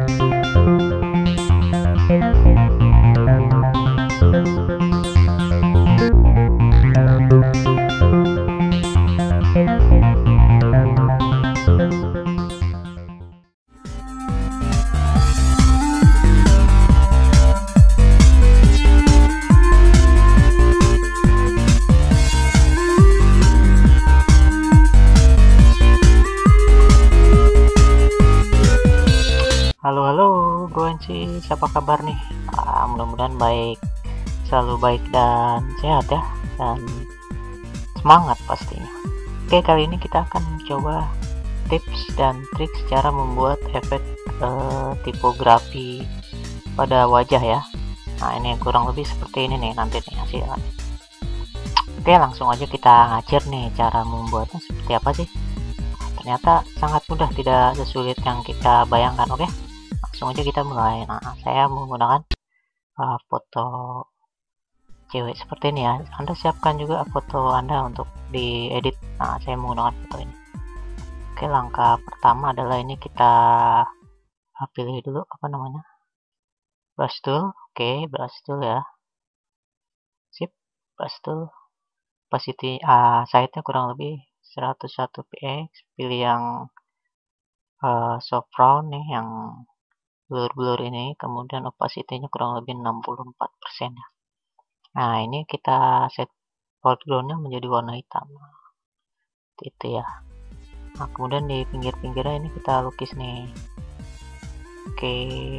Halo Bro Encis, apa kabar nih? Mudah-mudahan baik, selalu baik dan sehat ya, dan semangat pastinya. Oke, kali ini kita akan mencoba tips dan trik cara membuat efek tipografi pada wajah ya. Nah, ini kurang lebih seperti ini nih nanti nih hasilnya. Oke, langsung aja kita ngajar nih cara membuatnya seperti apa sih. Ternyata sangat mudah, tidak sesulit yang kita bayangkan. Oke, langsung aja kita mulai. Nah, saya menggunakan foto cewek seperti ini ya. Anda siapkan juga foto Anda untuk diedit. Nah, saya menggunakan foto ini. Oke, langkah pertama adalah ini kita pilih dulu apa namanya, brush tool. Oke, brush tool ya, sip, brush tool. Opacity size-nya kurang lebih 101 px. Pilih yang soft round nih, yang blur ini, kemudian opacity-nya kurang lebih 64% ya. Nah, ini kita set foreground-nya menjadi warna hitam. Itu ya. Nah, kemudian di pinggir-pinggirnya ini kita lukis nih. Oke.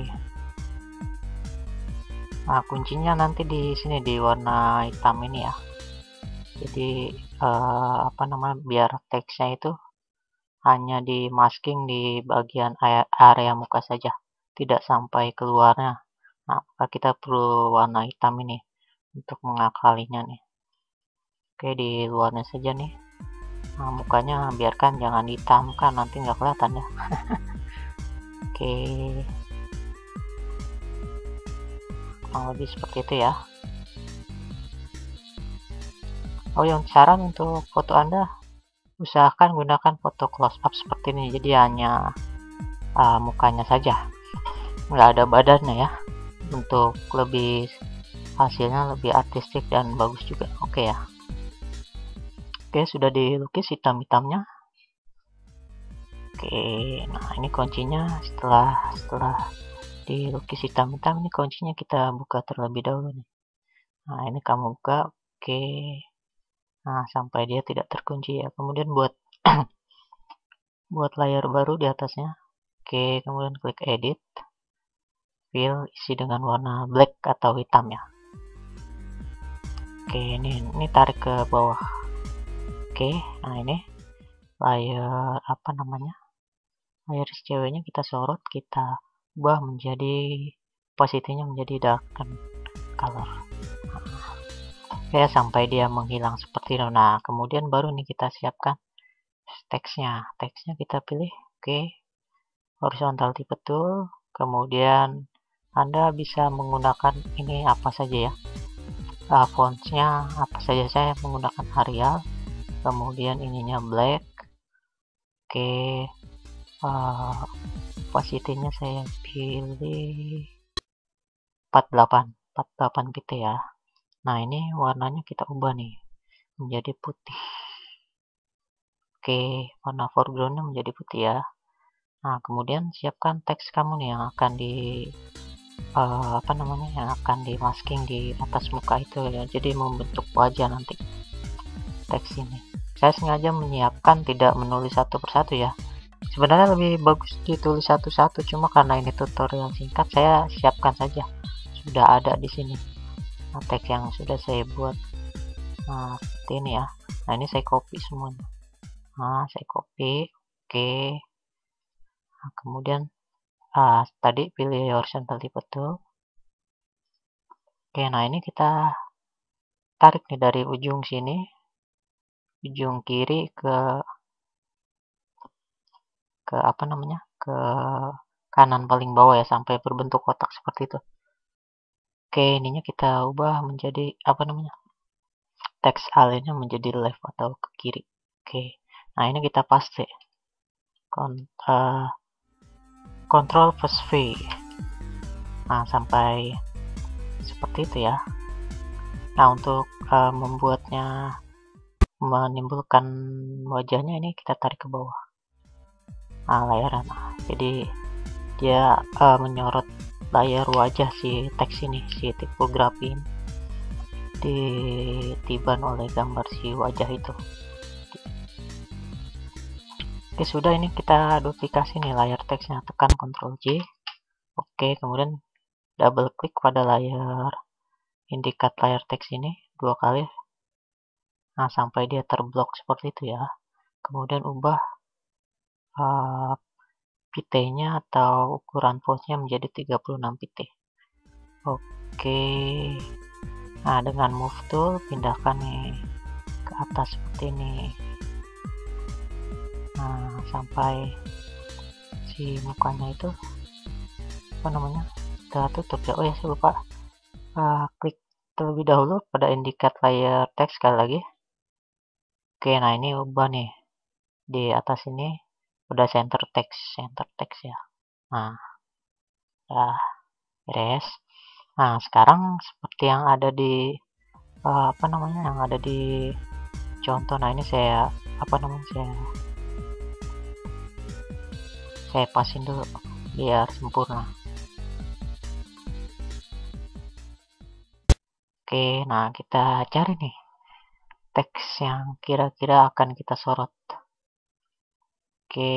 Nah, kuncinya nanti di sini di warna hitam ini ya. Jadi apa namanya, biar teksnya itu hanya di masking di bagian area muka saja, tidak sampai keluarnya. Nah, maka kita perlu warna hitam ini untuk mengakalinya nih. Oke, di luarnya saja nih. Nah, mukanya biarkan jangan dihitamkan, nanti nggak kelihatan ya. Oke, kurang lebih seperti itu ya. Oh, yang saran untuk foto Anda, usahakan gunakan foto close up seperti ini, jadi hanya mukanya saja, nggak ada badannya ya, untuk lebih hasilnya lebih artistik dan bagus juga. Oke ya. Oke, sudah dilukis hitam-hitamnya. Oke, nah ini kuncinya. Setelah dilukis hitam-hitam, ini kuncinya kita buka terlebih dahulu nih. Nah, ini kamu buka. Oke, nah sampai dia tidak terkunci ya. Kemudian buat buat layar baru di atasnya. Oke, kemudian klik edit, fill, isi dengan warna black atau hitam ya. Oke, ini tarik ke bawah. Oke, nah ini layar apa namanya, layar si ceweknya kita sorot, kita ubah menjadi opacity-nya menjadi darken color. Oke, sampai dia menghilang seperti itu. Nah, kemudian baru nih kita siapkan teksnya kita pilih. Oke, horizontal type tool. Kemudian Anda bisa menggunakan ini apa saja ya, fontsnya apa saja. Saya menggunakan Arial, kemudian ininya black. Oke, opacity-nya saya pilih 48 gitu ya. Nah, ini warnanya kita ubah nih menjadi putih. Oke, warna foreground-nya menjadi putih ya. Nah, kemudian siapkan teks kamu nih yang akan di apa namanya, yang akan di masking di atas muka itu ya. Jadi membentuk wajah nanti teks ini. Saya sengaja menyiapkan tidak menulis satu persatu ya. Sebenarnya lebih bagus ditulis satu-satu, cuma karena ini tutorial singkat, saya siapkan saja. Sudah ada di sini. Nah, teks yang sudah saya buat. Nah, seperti ini ya. Nah, ini saya copy semuanya. Nah, saya copy. Oke. Nah, kemudian tadi pilih horizontal type tool. Oke, nah ini kita tarik nih dari ujung sini, ujung kiri ke apa namanya, ke kanan paling bawah ya, sampai berbentuk kotak seperti itu. Oke, ininya kita ubah menjadi apa namanya, teks alinnya menjadi left atau ke kiri. Oke, nah ini kita paste Ctrl plus V. Nah, sampai seperti itu ya. Nah, untuk membuatnya menimbulkan wajahnya ini kita tarik ke bawah. Nah, layar. Nah, jadi dia menyorot layar wajah si teks ini, si tipografi ini ditiban oleh gambar si wajah itu. Oke, sudah, ini kita duplikasi nih layar teksnya, tekan Ctrl J. Oke, kemudian double klik pada layar indikat layar teks ini 2 kali. Nah, sampai dia terblok seperti itu ya. Kemudian ubah pit-nya atau ukuran fontsnya menjadi 36 pit. Oke. Nah, dengan move tool pindahkan nih ke atas seperti ini. Nah, sampai si mukanya itu apa namanya, kita tutup ya. Oh ya, saya lupa klik terlebih dahulu pada indikat layar teks sekali lagi. Oke, nah ini ubah nih di atas ini udah center text ya. Nah, udah beres. Nah, sekarang seperti yang ada di yang ada di contoh. Nah, ini saya saya pasin dulu biar sempurna. Oke, nah kita cari nih teks yang kira-kira akan kita sorot. Oke,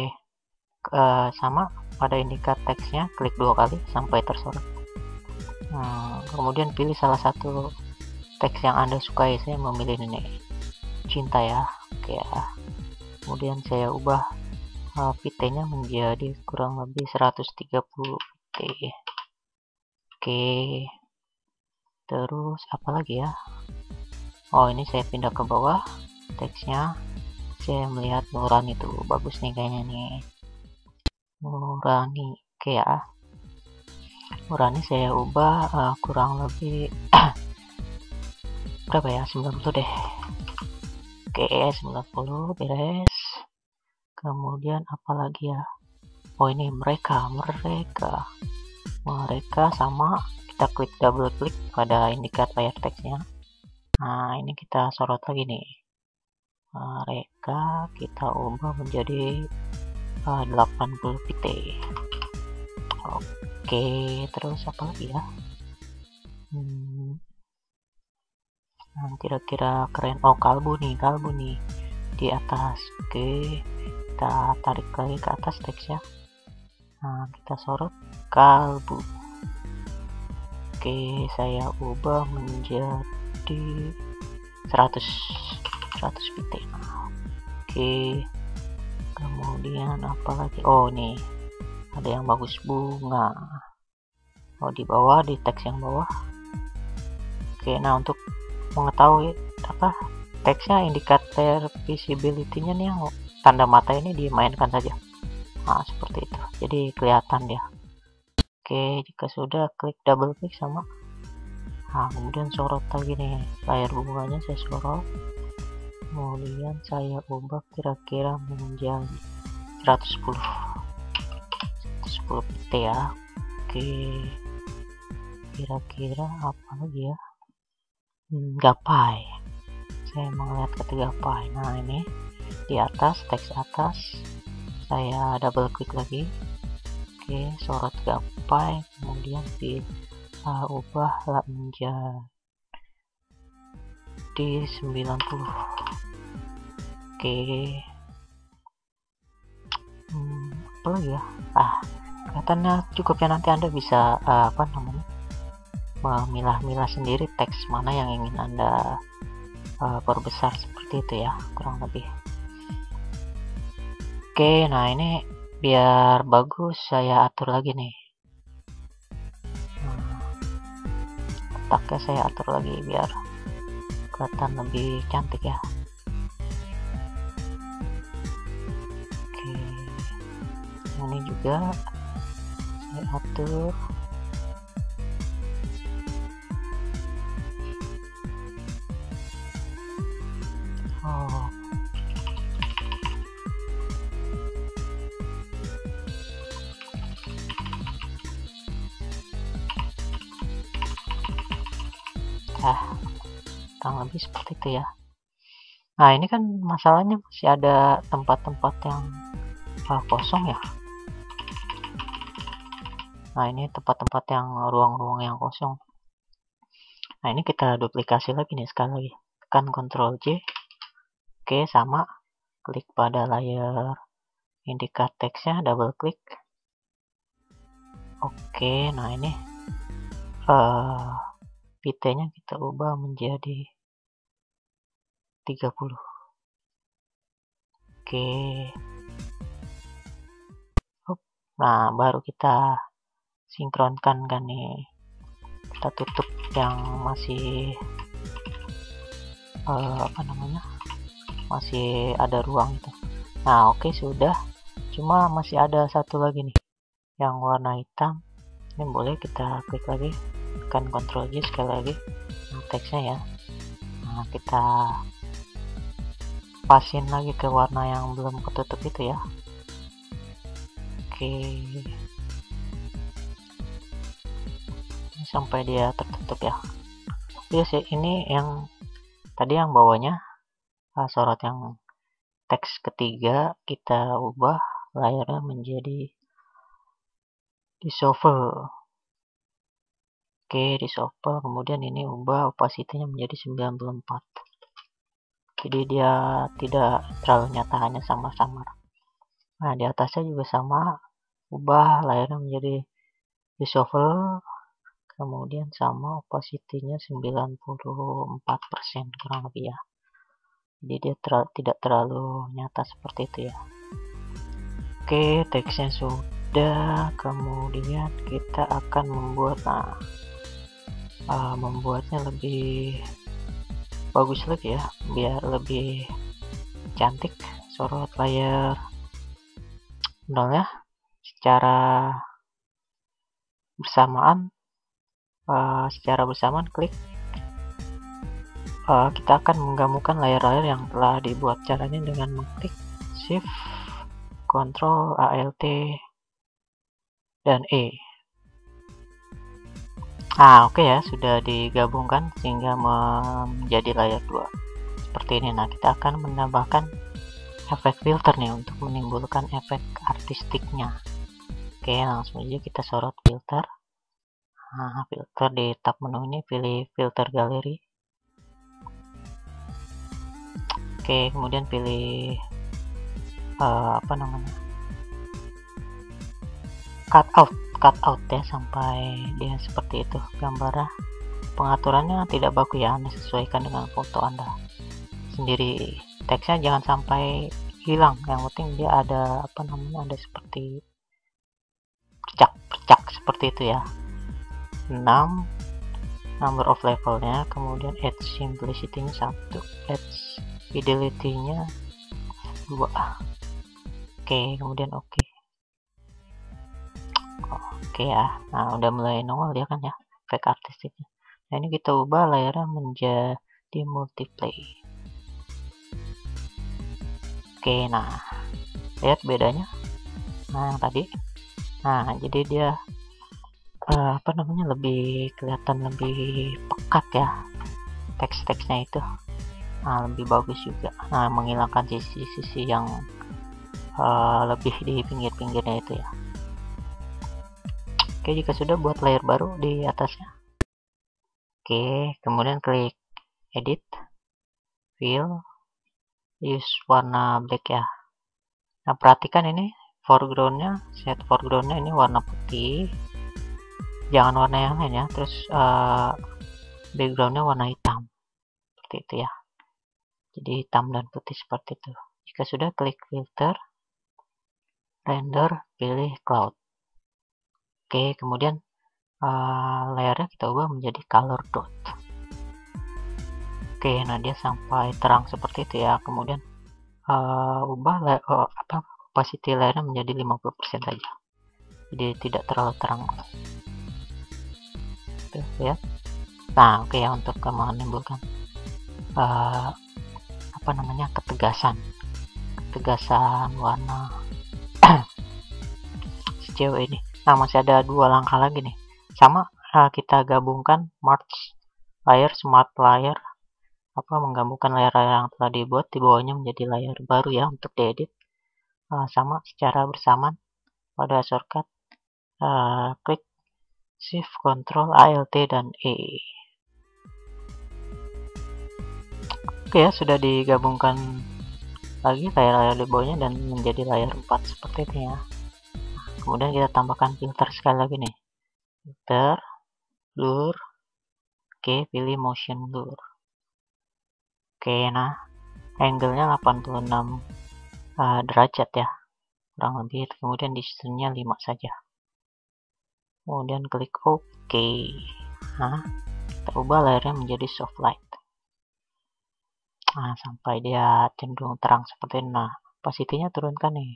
sama pada indikat teksnya klik 2 kali sampai tersorot. Kemudian pilih salah satu teks yang Anda sukai. Saya memilih ini, cinta ya. Oke ya. Kemudian saya ubah pit-nya menjadi kurang lebih 130 pit. Oke, terus apa lagi ya? Oh, ini saya pindah ke bawah teksnya. Saya melihat Nurani tuh bagus nih kayaknya nih. Nurani, oke ya. Nurani saya ubah kurang lebih berapa ya, 90 deh. Oke, 90 beres. Kemudian apa lagi ya? Oh, ini mereka sama kita klik double klik pada indikat layar teksnya. Nah, ini kita sorot lagi nih. Mereka kita ubah menjadi 80 pit. Oke, terus apa lagi ya? Nah, kira-kira keren. Oh, kalbu nih di atas. Oke, kita tarik lagi ke atas teksnya. Nah, kita sorot kalbu. Oke, saya ubah menjadi 100 pit. Oke, kemudian apa lagi? Oh, nih ada yang bagus, bunga. Oh, di bawah, di teks yang bawah. Oke, nah untuk mengetahui teksnya, indikator visibility-nya nih yang tanda mata ini dimainkan saja. Nah, seperti itu, jadi kelihatan dia. Oke, jika sudah, klik double klik sama. Nah, kemudian sorot lagi nih layar bunganya, saya sorot. Kemudian saya ubah kira-kira menjadi 110 pit ya. Oke, kira-kira apa lagi ya? Gapai. Saya mau lihat ke gapai. Nah, ini di atas, teks atas, saya double klik lagi. Oke, sorot gapai, kemudian ubah menjadi 90. Oke, apa lagi ya? Kelihatannya cukup ya. Nanti Anda bisa memilah-milah sendiri teks mana yang ingin Anda perbesar, seperti itu ya, kurang lebih. Oke, nah ini biar bagus saya atur lagi nih. Letaknya saya atur lagi biar kelihatan lebih cantik ya. Oke, ini juga saya atur. kurang lebih seperti itu ya. Nah ini kan masalahnya masih ada tempat-tempat yang kosong ya. Nah ini tempat-tempat yang ruang-ruang yang kosong. Nah ini kita duplikasi lagi nih, sekali lagi tekan Ctrl J. Oke, sama, klik pada layer indikat teksnya, double klik. Oke, nah ini PT-nya kita ubah menjadi 30. Oke. Nah, baru kita sinkronkan kan nih. Kita tutup yang masih masih ada ruang itu. Nah, oke, sudah. Cuma masih ada satu lagi nih yang warna hitam. Ini boleh kita klik lagi, tekan Ctrl J sekali lagi. Nah, teksnya ya. Nah, kita pasin lagi ke warna yang belum ketutup itu ya. Oke, sampai dia tertutup ya. Sih ini yang tadi yang bawahnya sorot yang teks ketiga, kita ubah layarnya menjadi dissolve. Oke, dissolve. Kemudian ini ubah opacity-nya menjadi 94. Jadi dia tidak terlalu nyata, hanya samar-samar. Nah, di atasnya juga sama, ubah layarnya menjadi dissolve. Kemudian sama opacity-nya 94% kurang lebih ya. Jadi dia tidak terlalu nyata seperti itu ya. Oke, teksnya sudah. Kemudian kita akan membuat membuatnya lebih bagus lagi ya, biar lebih cantik. Sorot layar nol ya, secara bersamaan klik. Kita akan menggabungkan layar-layar yang telah dibuat. Caranya dengan mengklik Shift, Ctrl, Alt, dan E. Oke ya, sudah digabungkan sehingga menjadi layar 2 seperti ini. Nah, kita akan menambahkan efek filter nih untuk menimbulkan efek artistiknya. Oke, langsung aja kita sorot filter. Nah, filter di tab menu ini pilih filter galeri. Oke, kemudian pilih cut out ya, sampai dia seperti itu gambarnya. Pengaturannya tidak baku ya, Anda sesuaikan dengan foto Anda sendiri. Teksnya jangan sampai hilang, yang penting dia ada ada seperti percak seperti itu ya. 6 number of levelnya, kemudian edge simplicity-nya 1, edge fidelity-nya 2. Oke, kemudian oke ya. Nah, udah mulai nongol dia kan ya, efek artistiknya. Nah, ini kita ubah layarnya menjadi multiplay. Oke, nah lihat bedanya. Nah, yang tadi. Nah, jadi dia lebih kelihatan, lebih pekat ya teks-teksnya itu. Nah, lebih bagus juga. Nah, menghilangkan sisi-sisi yang lebih di pinggir-pinggirnya itu ya. Oke, jika sudah, buat layer baru di atasnya. Oke, kemudian klik edit, fill, use warna black ya. Nah, perhatikan ini foregroundnya, set foregroundnya ini warna putih, jangan warna yang lain ya. Terus backgroundnya warna hitam seperti itu ya. Jadi hitam dan putih seperti itu. Jika sudah, klik filter, render, pilih cloud. Oke, kemudian layarnya kita ubah menjadi color dot. Oke, nah dia sampai terang seperti itu ya. Kemudian ubah opacity layarnya menjadi 50% saja. Jadi tidak terlalu terang. Tuh, lihat. Nah, oke ya, untuk menimbulkan ketegasan warna si cewek ini. Nah, masih ada 2 langkah lagi nih. Sama, kita gabungkan merge layer, smart layer, menggabungkan layar-layar yang telah dibuat di bawahnya menjadi layar baru ya untuk diedit. Sama secara bersamaan pada shortcut klik Shift Ctrl Alt dan E. Oke ya, sudah digabungkan lagi layar-layar di bawahnya dan menjadi layar 4 seperti ini ya. Kemudian kita tambahkan filter sekali lagi nih, filter blur. Oke, pilih motion blur. Oke, nah angle-nya 86 derajat ya, kurang lebih. Kemudian distance-nya 5 saja. Kemudian klik OK. Nah, kita ubah layarnya menjadi soft light. Nah, sampai dia cenderung terang seperti ini. Nah, opacity-nya turunkan nih,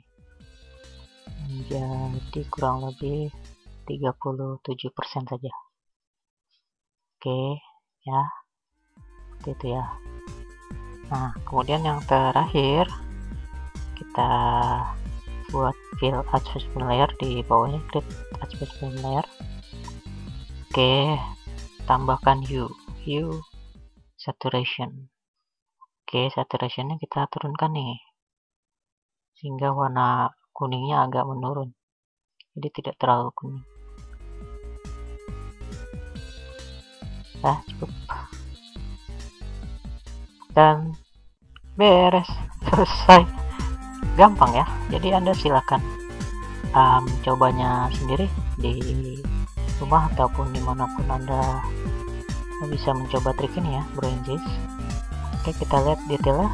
jadi kurang lebih 37% saja. Oke ya, seperti itu ya. Nah, kemudian yang terakhir kita buat fill adjustment layer di bawahnya, klik adjustment layer. Oke, tambahkan hue saturation. Oke, saturationnya kita turunkan nih sehingga warna kuningnya agak menurun, jadi tidak terlalu kuning. Nah, cukup dan beres, selesai. Gampang ya, jadi Anda silakan mencobanya sendiri di rumah ataupun dimanapun Anda bisa mencoba trik ini ya, Bro Enjis. Oke, kita lihat detailnya.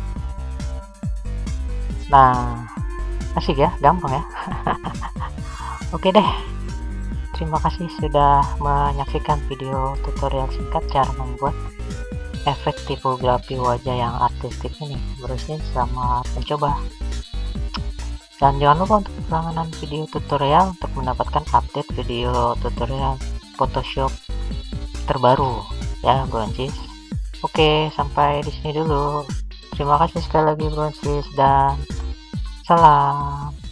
Nah, asik ya, gampang ya. Oke deh, terima kasih sudah menyaksikan video tutorial singkat cara membuat efek tipografi wajah yang artistik ini. Bro Enjis selamat mencoba. Dan jangan lupa untuk langganan video tutorial untuk mendapatkan update video tutorial Photoshop terbaru ya, Bro Enjis. Oke, sampai di sini dulu. Terima kasih sekali lagi, Bro Enjis, dan salam.